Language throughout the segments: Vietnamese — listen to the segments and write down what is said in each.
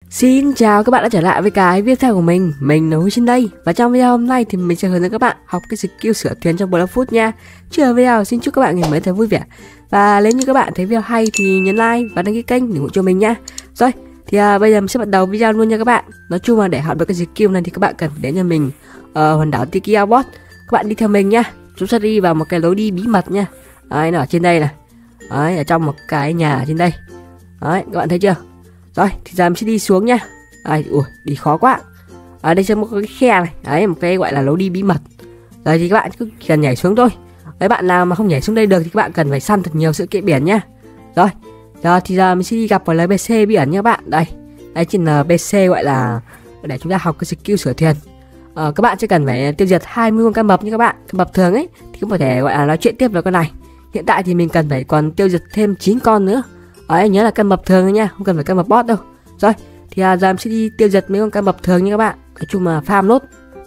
Xin chào các bạn đã trở lại với cái video của mình là Huy trên đây. Và trong video hôm nay thì mình sẽ hướng dẫn các bạn học cái skill sửa thuyền trong 15 phút nha. Trước khi video xin chúc các bạn ngày mới thật vui vẻ. Và nếu như các bạn thấy video hay thì nhấn like và đăng ký kênh để ủng hộ cho mình nha. Rồi, thì bây giờ mình sẽ bắt đầu video luôn nha các bạn. Nói chung là để học được cái skill này thì các bạn cần phải đến cho mình hòn đảo Tiki Outpost. Các bạn đi theo mình nha. Chúng ta đi vào một cái lối đi bí mật nha. Đấy, nó ở trên đây này. Đấy, ở trong một cái nhà ở trên đây. Đấy, các bạn thấy chưa? Rồi, thì giờ mình sẽ đi xuống nha. Đây, ui, đi khó quá. Ở đây sẽ một cái khe này, đấy, một cái gọi là lối đi bí mật. Rồi thì các bạn cứ cần nhảy xuống thôi. Đấy, bạn nào mà không nhảy xuống đây được thì các bạn cần phải săn thật nhiều sự kiện biển nhá. Rồi, thì giờ mình sẽ đi gặp vào NPC bí ẩn nha các bạn. Đây, đây trên NPC gọi là để chúng ta học cái skill sửa thuyền. Các bạn sẽ cần phải tiêu diệt 20 con cá mập như các bạn. Cá mập thường ấy thì cũng có thể gọi là nói chuyện tiếp với con này. Hiện tại thì mình cần phải còn tiêu diệt thêm 9 con nữa. Đấy, nhớ là cá mập thường thôi nha, không cần phải cá mập boss đâu. Rồi, thì giờ em sẽ đi tiêu diệt mấy con cá mập thường như các bạn. Nói chung là farm nốt.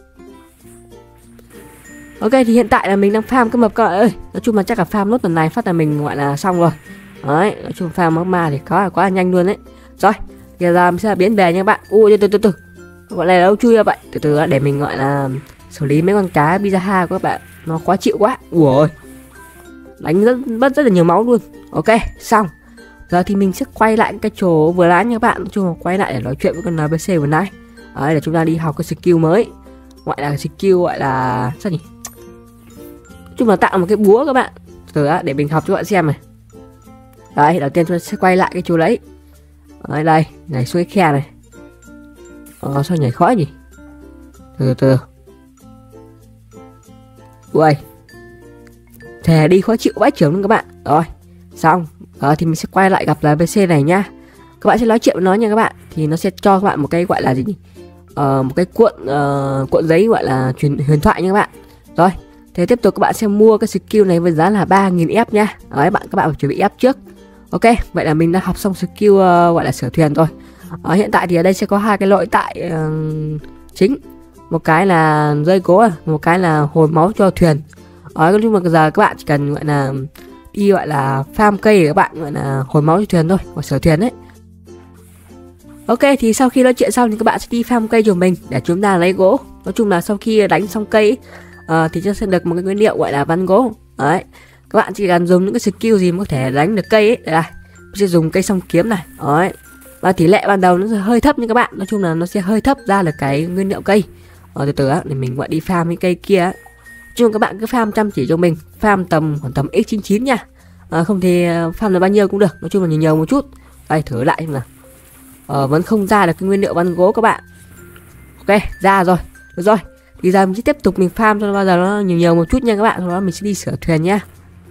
Ok, thì hiện tại là mình đang farm cá mập các bạn ơi. Nói chung là chắc là farm nốt lần này phát là mình gọi là xong rồi. Đấy, nói chung farm magma thì quá là nhanh luôn đấy. Rồi, thì giờ em sẽ biến về nha các bạn. Ui, từ từ. Gọi này là đâu chui ra vậy. Từ từ để mình gọi là xử lý mấy con cá Piranha của các bạn. Nó khó chịu quá. Ui, đánh rất là nhiều máu luôn. Ok, xong. Giờ thì mình sẽ quay lại cái chỗ vừa nãy nha các bạn. Nói chung là quay lại để nói chuyện với con NPC vừa nãy. Đấy, để chúng ta đi học cái skill mới. Gọi là skill gọi là sao nhỉ? Nói chung là tạo một cái búa các bạn. Từ đó để mình học cho các bạn xem này. Đấy, đầu tiên chúng ta sẽ quay lại cái chỗ đấy. Đấy, đây, nhảy xuống cái khe này. Sao nhảy khó nhỉ? Từ. Ui, thề đi khó chịu vãi trưởng luôn các bạn. Rồi, xong. Thì mình sẽ quay lại gặp NPC này nhá. Các bạn sẽ nói chuyện với nó nha các bạn. Thì nó sẽ cho các bạn một cái gọi là gì nhỉ? Một cái cuộn giấy gọi là huyền thoại nha các bạn. Rồi, thế tiếp tục các bạn sẽ mua cái skill này với giá là 3.000 F nhá. Đấy, các bạn phải chuẩn bị F trước. Ok, vậy là mình đã học xong skill gọi là sửa thuyền rồi. Hiện tại thì ở đây sẽ có hai cái nội tại chính. Một cái là dây cố, một cái là hồi máu cho thuyền. Nói chung là giờ các bạn chỉ cần gọi là đi gọi là farm cây để các bạn gọi là hồi máu cho thuyền thôi, hoặc sửa thuyền đấy. Ok, thì sau khi nói chuyện xong thì các bạn sẽ đi farm cây cho mình để chúng ta lấy gỗ. Nói chung là sau khi đánh xong cây thì chúng sẽ được một cái nguyên liệu gọi là ván gỗ. Đấy, các bạn chỉ cần dùng những cái skill gì có thể đánh được cây ấy. Đây, mình sẽ dùng cây song kiếm này. Đấy, và tỷ lệ ban đầu nó sẽ hơi thấp như các bạn. Nói chung là nó sẽ hơi thấp ra được cái nguyên liệu cây. Từ từ để mình gọi đi farm cái cây kia ấy. Chung các bạn cứ farm chăm chỉ cho mình, farm khoảng tầm x99 nha. Không thì farm là bao nhiêu cũng được, nói chung là nhiều một chút. Đây, thử lại xem nào. Vẫn không ra được cái nguyên liệu ván gỗ các bạn. Ok, ra rồi. Được rồi, thì giờ mình sẽ tiếp tục mình farm cho nó bao giờ nó nhiều một chút nha các bạn. Sau đó mình sẽ đi sửa thuyền nha.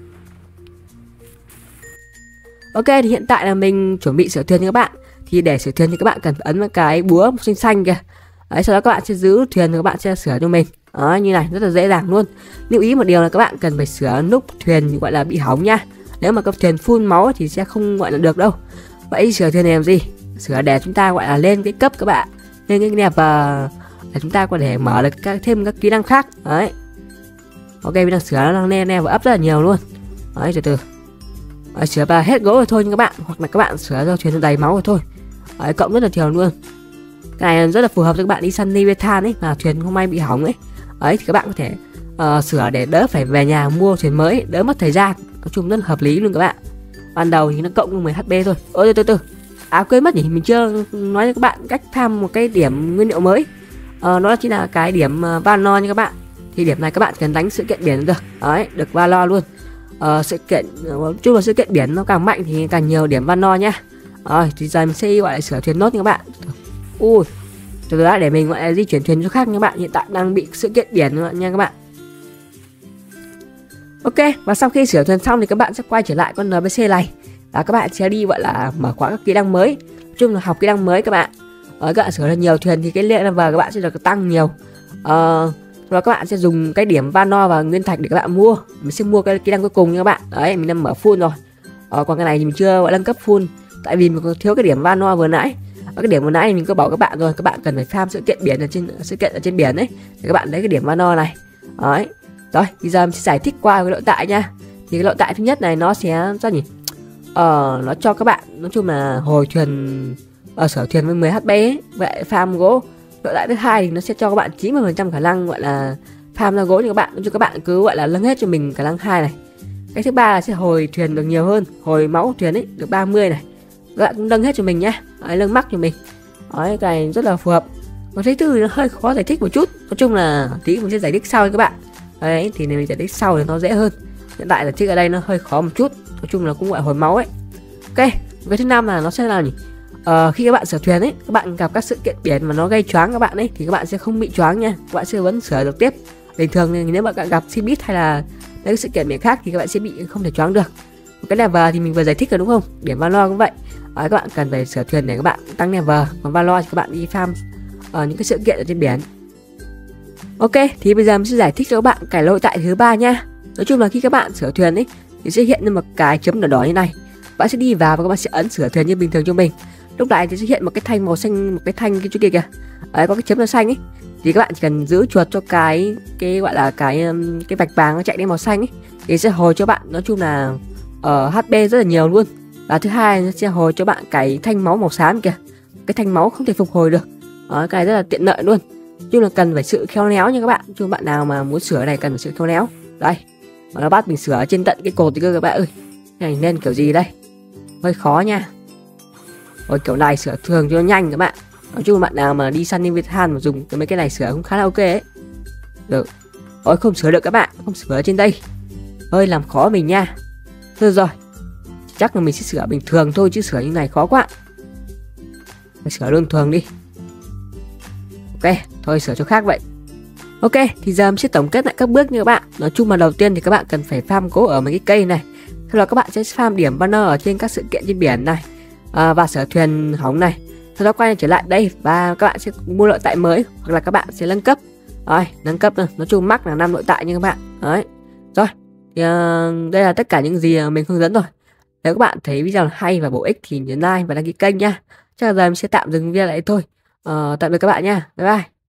Ok, thì hiện tại là mình chuẩn bị sửa thuyền nha các bạn. Thì để sửa thuyền thì các bạn cần phải ấn vào cái búa xanh xanh kìa. Đấy, sau đó các bạn sẽ giữ thuyền và các bạn sẽ sửa cho mình. Đó, như này, rất là dễ dàng luôn. Lưu ý một điều là các bạn cần phải sửa nút thuyền gọi là bị hỏng nha. Nếu mà cái thuyền full máu thì sẽ không gọi là được đâu. Vậy sửa thuyền này làm gì? Sửa để chúng ta gọi là lên cái cấp các bạn. Lên cái đẹp và để chúng ta có thể mở được thêm các kỹ năng khác. Đấy. Ok, mình đang sửa nó đang lên và up rất là nhiều luôn. Đấy, từ. Sửa và hết gỗ rồi thôi nha các bạn. Hoặc là các bạn sửa cho thuyền đầy máu rồi thôi. Đấy, cộng rất là nhiều luôn. Cái này rất là phù hợp cho các bạn đi săn Leviathan ấy, mà thuyền không may bị hỏng ấy. Ấy thì các bạn có thể sửa để đỡ phải về nhà mua thuyền mới, đỡ mất thời gian. Nói chung rất là hợp lý luôn các bạn. Ban đầu thì nó cộng 10 HP thôi. Ôi từ. Quên mất nhỉ, mình chưa nói cho các bạn cách farm một cái điểm nguyên liệu mới. Đó chính là cái điểm Valor nha các bạn. Thì điểm này các bạn cần đánh sự kiện biển được. Đấy, được Valor luôn. Sự kiện chung là sự kiện biển nó càng mạnh thì càng nhiều điểm Valor nhá. Rồi, thì giờ mình sẽ gọi là sửa thuyền nốt nha các bạn. Ui, từ đó để mình gọi là di chuyển thuyền cho khác nha các bạn. Hiện tại đang bị sự kiện biển nha các bạn. Ok, và sau khi sửa thuyền xong thì các bạn sẽ quay trở lại con NPC này. Và các bạn sẽ đi gọi là mở khóa các kỹ năng mới. Nói chung là học kỹ năng mới các bạn. Các bạn sửa được nhiều thuyền thì cái level các bạn sẽ được tăng nhiều. Và các bạn sẽ dùng cái điểm Vano và nguyên thạch để các bạn mua. Mình sẽ mua cái kỹ năng cuối cùng nha các bạn. Đấy, mình đang mở full rồi. Còn cái này thì mình chưa gọi nâng cấp full. Tại vì mình còn thiếu cái điểm Vano vừa nãy. Cái điểm vừa nãy mình có bảo các bạn rồi, các bạn cần phải farm sự kiện biển ở trên biển ấy để các bạn lấy cái điểm Vano này. Đấy. Rồi, bây giờ mình sẽ giải thích qua cái nội tại nha. Thì cái nội tại thứ nhất này nó sẽ sao nhỉ? Nó cho các bạn nói chung là hồi thuyền sửa thuyền với 10 HP ấy. Vậy farm gỗ nội tại thứ hai thì nó sẽ cho các bạn 90% khả năng gọi là farm ra gỗ cho các bạn, cho các bạn cứ gọi là nâng hết cho mình khả năng 2 này. Cái thứ ba là sẽ hồi thuyền được nhiều hơn, hồi máu thuyền ấy được 30 này, các bạn cũng nâng hết cho mình nhá. Đấy, nâng mắc cho mình. Đấy, cái này rất là phù hợp. Còn thứ tư thì nó hơi khó giải thích một chút, nói chung là tí mình sẽ giải thích sau cho các bạn. Đấy, thì mình giải thích sau thì nó dễ hơn. Hiện tại là thích ở đây nó hơi khó một chút, nói chung là cũng gọi hồi máu ấy. Ok, cái thứ năm là nó sẽ là gì? Khi các bạn sửa thuyền ấy, các bạn gặp các sự kiện biển mà nó gây choáng các bạn ấy thì các bạn sẽ không bị choáng nha, các bạn sẽ vẫn sửa được tiếp. Bình thường thì nếu mà các bạn gặp xe buýt hay là các sự kiện biển khác thì các bạn sẽ bị không thể choáng được. Một cái level thì mình vừa giải thích rồi đúng không? Điểm Valor cũng vậy. Các bạn cần phải sửa thuyền để các bạn tăng level, còn Valor thì các bạn đi farm những cái sự kiện ở trên biển. Ok, thì bây giờ mình sẽ giải thích cho các bạn cái lỗi tại thứ ba nha. Nói chung là khi các bạn sửa thuyền ấy thì sẽ hiện lên một cái chấm đỏ đỏ như này. Bạn sẽ đi vào và các bạn sẽ ấn sửa thuyền như bình thường cho mình. Lúc này thì sẽ hiện một cái thanh màu xanh, một cái thanh cái chỗ kia kìa. Đấy, có cái chấm màu xanh ấy. Thì các bạn chỉ cần giữ chuột cho cái gọi là cái vạch vàng nó chạy đến màu xanh ấy thì sẽ hồi cho bạn, nói chung là HP rất là nhiều luôn. Và thứ hai nó sẽ hồi cho bạn cái thanh máu màu xám kìa. Cái thanh máu không thể phục hồi được. Đó, cái này rất là tiện lợi luôn. Nhưng là cần phải sự khéo léo nha các bạn. Chứ bạn nào mà muốn sửa này cần phải sự khéo léo. Đây, nó bắt mình sửa trên tận cái cột thì cơ các bạn ơi. Này nên kiểu gì đây? Hơi khó nha. Rồi kiểu này sửa thường cho nhanh các bạn. Nói chung bạn nào mà đi săn Invitation mà dùng mấy cái này sửa cũng khá là ok ấy. Được. Ôi không sửa được các bạn, không sửa ở trên đây. Hơi làm khó mình nha. Thôi rồi. Chắc là mình sẽ sửa bình thường thôi chứ sửa như này khó quá. Phải sửa luôn thường đi. Ok, thôi sửa cho khác vậy. Ok, thì giờ mình sẽ tổng kết lại các bước như các bạn. Nói chung là đầu tiên thì các bạn cần phải farm gỗ ở mấy cái cây này. Sau đó các bạn sẽ farm điểm banner ở trên các sự kiện trên biển này. Và sửa thuyền hỏng này. Sau đó quay trở lại đây và các bạn sẽ mua nội tại mới hoặc là các bạn sẽ nâng cấp. Rồi, nâng cấp nữa. Nói chung max là 5 nội tại nha các bạn. Đấy. Rồi, thì đây là tất cả những gì mình hướng dẫn rồi. Nếu các bạn thấy video hay và bổ ích thì nhấn like và đăng ký kênh nha. Chắc là giờ mình sẽ tạm dừng video lại thôi. Tạm biệt các bạn nha. Bye bye.